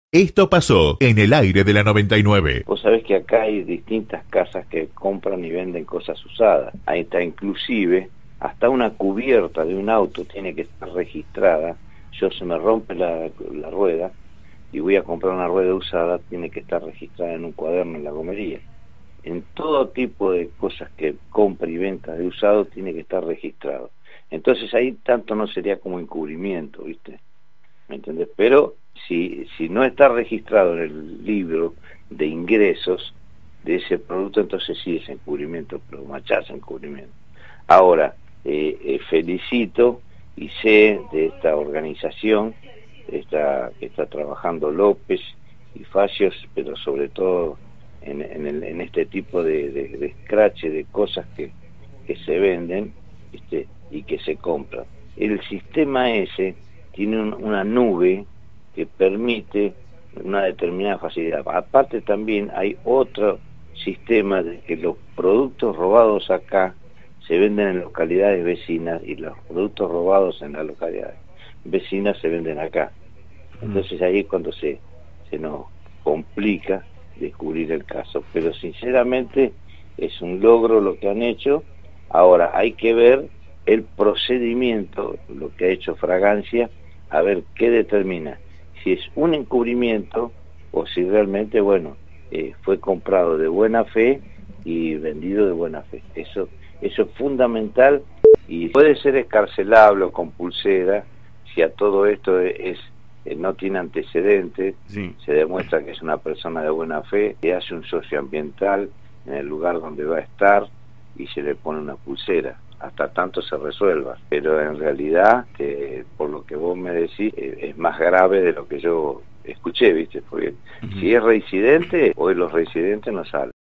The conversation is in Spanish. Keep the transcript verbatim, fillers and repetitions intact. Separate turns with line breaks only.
Esto pasó en el aire de la noventa y nueve.
Vos sabés que acá hay distintas casas que compran y venden cosas usadas. Ahí está, inclusive, hasta una cubierta de un auto tiene que estar registrada. Yo se me rompe la, la rueda y voy a comprar una rueda usada, tiene que estar registrada en un cuaderno en la gomería. En todo tipo de cosas que compra y venta de usado tiene que estar registrado. Entonces ahí tanto no sería como encubrimiento, ¿viste? ¿Me entendés? Pero si, si no está registrado en el libro de ingresos de ese producto, entonces sí es encubrimiento, pero machás encubrimiento. Ahora, eh, eh, felicito y sé de esta organización esta, que está trabajando López y Facios, pero sobre todo en, en, el, en este tipo de, de, de scratch, de cosas que, que se venden, ¿viste? Y que se compran. El sistema ese tiene un, una nube que permite una determinada facilidad. Aparte también hay otro sistema de que los productos robados acá se venden en localidades vecinas y los productos robados en las localidades vecinas se venden acá. Entonces ahí es cuando se, se nos complica descubrir el caso. Pero sinceramente es un logro lo que han hecho. Ahora hay que ver el procedimiento, lo que ha hecho Fragancia, a ver qué determina, si es un encubrimiento o si realmente, bueno, eh, fue comprado de buena fe y vendido de buena fe. Eso, eso es fundamental y puede ser escarcelable o con pulsera si a todo esto es, es eh, no tiene antecedentes, sí. Se demuestra que es una persona de buena fe, que hace un socioambiental en el lugar donde va a estar y se le pone una pulsera hasta tanto se resuelva, pero en realidad, eh, por lo que vos me decís, eh, es más grave de lo que yo escuché, ¿viste? Porque uh-huh. Si es reincidente, hoy los reincidentes no salen.